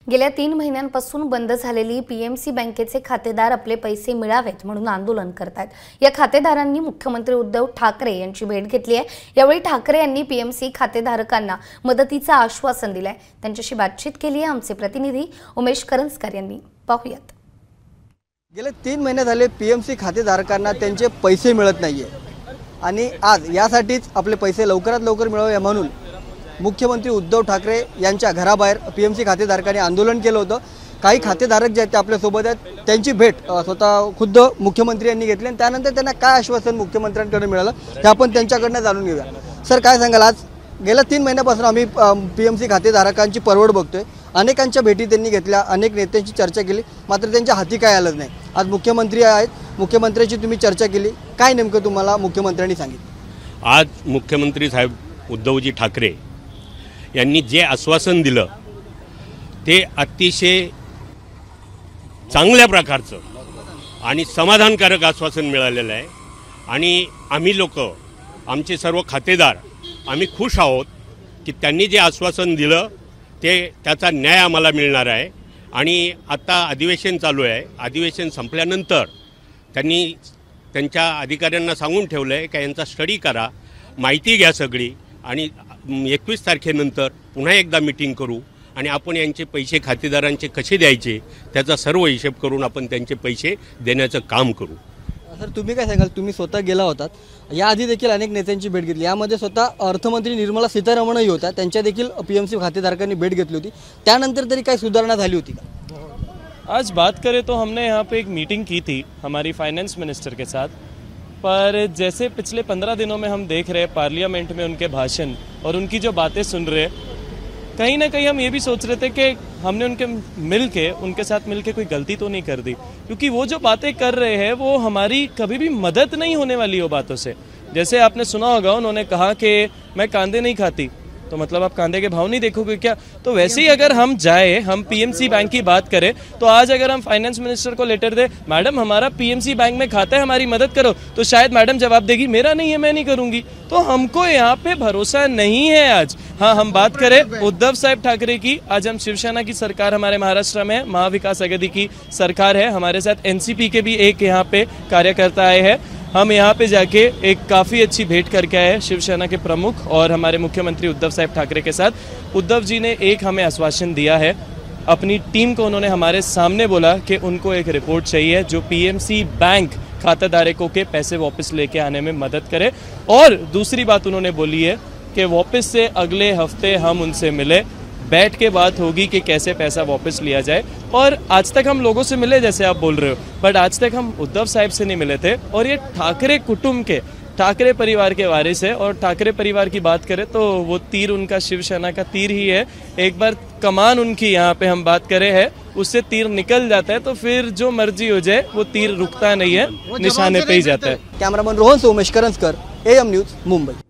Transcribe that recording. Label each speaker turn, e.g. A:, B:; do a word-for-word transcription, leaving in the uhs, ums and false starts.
A: गेल्या तीन महिन्यांपासून बंद झालेली पीएमसी बँकेचे खातेदार आपले पैसे मिळावेत म्हणून आंदोलन करतात। या खातेदारांनी मुख्यमंत्री उद्धव ठाकरे यांची भेट घेतली आहे। यावेळी ठाकरे यांनी पीएमसी खातेधारकांना मदतीचं आश्वासन दिलंय। त्यांच्याशी बातचीत केली आहे आमचे प्रतिनिधी उमेश करंजकर यांनी। पाहूयात।
B: गेले तीन महिने झाले पीएमसी खातेधारकांना त्यांचे पैसे मिळत नाहीये आणि आज यासाठीच आपले पैसे लवकरात लवकर मिळावे म्हणून मुख्यमंत्री उद्धव ठाकरे यांच्या घराबाहेर पीएमसी खातेधारकांनी आंदोलन केलं होतं। काही खातेधारक जे आहेत ते आपल्या सोबत आहेत, त्यांची भेट स्वतः खुद्द मुख्यमंत्री यांनी घेतली आणि त्यानंतर त्यांना काय आश्वासन मुख्यमंत्र्यांकडे मिळालं ते आपण त्यांच्याकडनं जाणून घेऊया। सर, काय सांगाल? आज गेल्या तीन महिन्यापासून आम्ही पीएमसी खातेधारकांची परवड बघतोय, अनेकांच्या भेटी त्यांनी घेतल्या, अनेक नेत्यांची चर्चा केली, मात्र त्यांच्या हाती काय आलं नाही। आज मुख्यमंत्री आहेत, मुख्यमंत्र्यांची तुम्ही चर्चा केली, काय नेमकं तुम्हाला मुख्यमंत्र्यांनी सांगितलं?
C: आज मुख्यमंत्री साहेब उद्धवजी ठाकरे यांनी जे आश्वासन दिलं ते अतिशय चांगल्या प्रकारचं आणि समाधानकारक आश्वासन मिळालेलं आहे आणि आम्ही लोक, आमचे सर्व खातेदार आम्ही खुश आहोत की त्यांनी जे आश्वासन दिलं ते त्याचा न्याय आम्हाला मिळणार आहे। आणि आता अधिवेशन चालू आहे, अधिवेशन संपल्यानंतर त्यांनी त्यांच्या अधिकाऱ्यांना सांगून ठेवलं आहे की यांचा स्टडी करा, माहिती घ्या सगळी आणि एकवीस तारखेनंतर पुन्हा एकदा मीटिंग करू आणि आपण यांचे पैसे खातेदारांचे कसे द्यायचे त्याचा सर्व हिशेब करून आपण त्यांचे पैसे देण्याचं काम करू।
B: सर, तुम्ही काय सांगाल? तुम्ही स्वतः गेला होतात, याआधी देखील अनेक नेत्यांची भेट घेतली, यामध्ये स्वतः अर्थमंत्री निर्मला सीतारामनही होत्या, त्यांच्या देखील पीएमसी खातेधारकांनी भेट घेतली होती, त्यानंतर तरी काही सुधारणा झाली होती का?
D: आज बात करें तो हमने यहाँ पे एक मीटिंग की थी हमारी फाइनेंस मिनिस्टर के साथ, पर जैसे पिछले पंद्रह दिनों में हम देख रहे हैं पार्लियामेंट में उनके भाषण और उनकी जो बातें सुन रहे, कहीं ना कहीं हम ये भी सोच रहे थे कि हमने उनके मिल के उनके साथ मिल के कोई गलती तो नहीं कर दी, क्योंकि वो जो बातें कर रहे हैं वो हमारी कभी भी मदद नहीं होने वाली वो बातों से। जैसे आपने सुना होगा, उन्होंने कहा कि मैं कांदे नहीं खाती, तो मतलब आप कांदे के भाव नहीं देखोगे क्या? तो वैसे ही अगर हम जाए, हम पीएमसी बैंक की बात करें, तो आज अगर हम फाइनेंस मिनिस्टर को लेटर दे, मैडम हमारा पीएमसी बैंक में खाता है, हमारी मदद करो, तो शायद मैडम जवाब देगी मेरा नहीं है, मैं नहीं करूंगी। तो हमको यहाँ पे भरोसा नहीं है आज। हाँ, हम बात करें उद्धव साहब ठाकरे की, आज हम शिवसेना की सरकार हमारे महाराष्ट्र में महाविकास आघाड़ी की सरकार है, हमारे साथ एनसीपी के भी एक यहाँ पे कार्यकर्ता आए हैं। हम यहाँ पे जाके एक काफ़ी अच्छी भेंट करके आए शिवसेना के प्रमुख और हमारे मुख्यमंत्री उद्धव साहब ठाकरे के साथ। उद्धव जी ने एक हमें आश्वासन दिया है, अपनी टीम को उन्होंने हमारे सामने बोला कि उनको एक रिपोर्ट चाहिए जो पीएमसी बैंक खाताधारकों के पैसे वापस लेके आने में मदद करे। और दूसरी बात उन्होंने बोली है कि वापस से अगले हफ्ते हम उनसे मिले, बैठ के बात होगी कि कैसे पैसा वापस लिया जाए। और आज तक हम लोगों से मिले जैसे आप बोल रहे हो, बट आज तक हम उद्धव साहब से नहीं मिले थे। और ये ठाकरे कुटुंब के, ठाकरे परिवार के वारिस है, और ठाकरे परिवार की बात करें तो वो तीर उनका शिवसेना का तीर ही है। एक बार कमान उनकी यहाँ पे हम बात करें है, उससे तीर निकल जाता है तो फिर जो मर्जी हो जाए वो तीर रुकता नहीं है, निशाने पे ही जाता है।
B: कैमरामैन रोहन से उमेश करंजकर, एएम न्यूज, मुंबई।